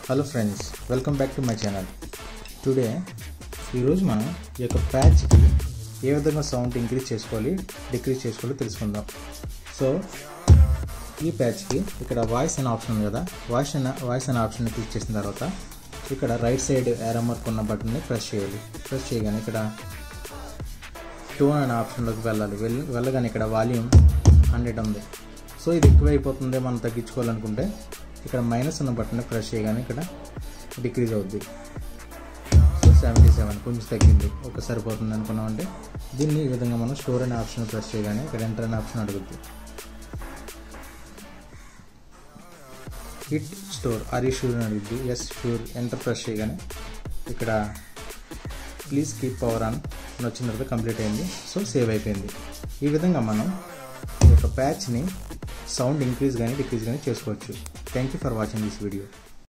Hello friends, welcome back to my channel. Today ఈరోజు మనం ఈ యొక్క ప్యాచ్కి ఏ విధంగా సౌండ్ ఇంక్రీజ్ చేసుకోవాలి, డిక్రీజ్ చేసుకోవాలి తెలుసుకుందాం. సో ఈ ప్యాచ్కి ఇక్కడ వాయిస్ అనే ఆప్షన్ ఉంది కదా, వాయిస్ అనే ఆప్షన్ క్లిక్ చేసిన తర్వాత ఇక్కడ రైట్ సైడ్ యారో మార్క్ ఉన్న బటన్ని ప్రెస్ చేయాలి. ప్రెస్ చేయగానే ఇక్కడ టోన్ అనే ఆప్షన్లోకి వెళ్ళగానే ఇక్కడ వాల్యూమ్ 100 ఉంది. సో ఇది ఎక్కువైపోతుంది, మనం తగ్గించుకోవాలనుకుంటే ఇక్కడ మైనస్ ఉన్న బటన్ని ప్రెస్ చేయగానే ఇక్కడ డిక్రీజ్ అవుద్ది. సో 77 కొంచెం తగ్గింది, ఒక సరిపోతుంది అనుకున్నామంటే దీన్ని ఈ విధంగా మనం స్టోర్ అనే ఆప్షన్ ప్రెస్ చేయగానే ఇక్కడ ఎంటర్ అనే ఆప్షన్ అడుగుద్ది. Hit store are you sure అని అడుగుద్ది. ఎస్ షూర్, ఎంటర్ ప్రెస్ చేయగానే ఇక్కడ ప్లీజ్ కీప్ పవర్ ఆన్ అని వచ్చిన తర్వాత కంప్లీట్ అయింది. సో సేవ్ అయిపోయింది. ఈ విధంగా మనం ఈ యొక్క ప్యాచ్ని సౌండ్ ఇంక్రీజ్ కానీ డిక్రీజ్ కానీ చేసుకోవచ్చు. Thank you for watching this video.